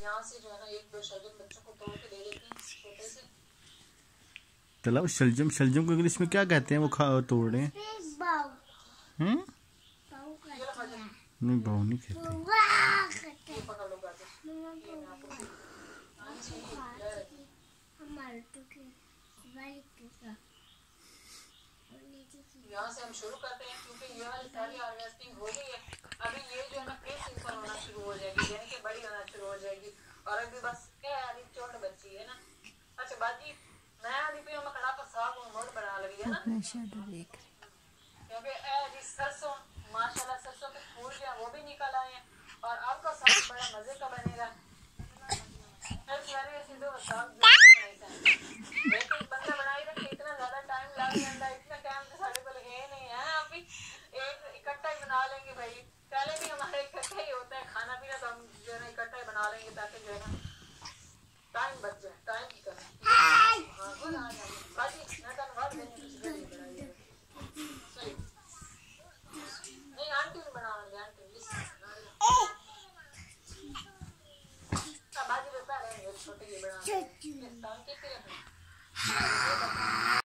यहाँ से जो है ना 1-2 शलजम बच्चों को तोड़ के दे देती हैं छोटे से। तलाव शलजम, शलजम को इंग्लिश में क्या कहते हैं? वो तोड़ रहे हैं। नहीं भाव नहीं कहते। यहाँ से हम शुरू करते हैं क्योंकि ये वाली सारी हार्वेस्टिंग हो गई है। अभी ये जो है ना प्री सिंपल होना शुरू हो जाएगी, यानी कि बड़ी होना शुरू हो जाएगी। और अभी बस क्या है, चोट बच्ची है ना। अच्छा बाजी मैं अभी पे हम कड़ा पर साग और मोड़ बना लगी है ना, क्योंकि ये सरसों माशाल्लाह सरसों के फूल जो है वो भी निकल आए हैं और आपका साग बड़ा मजे का बनेगा। हर सारे ऐसे दो साग एक बंदा बनाई रखे, इतना ज्यादा टाइम लग जाता है, इतना टाइम तो साढ़े को है नहीं है। अभी एक इकट्ठा ही बना लेंगे भाई, पहले भी हमारे इकट्ठा ही होता है खाना पीना, तो हम जो है ना इकट्ठा ही बना लेंगे ताकि जो है ना टाइम बच जाए। टाइम की कमी नहीं आंटी भी बना लेंगे, आंटी बाजी बता रहे हैं छोटे बना